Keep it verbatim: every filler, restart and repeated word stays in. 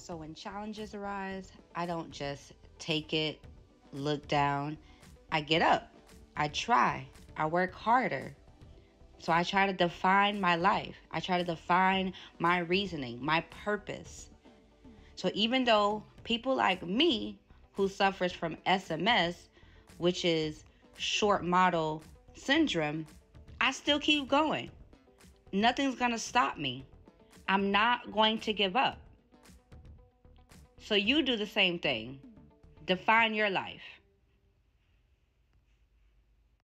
So when challenges arise, I don't just take it, look down. I get up. I try. I work harder. So I try to define my life. I try to define my reasoning, my purpose. So even though people like me who suffers from S M S, which is short model syndrome, I still keep going. Nothing's going to stop me. I'm not going to give up. So you do the same thing. Define your life.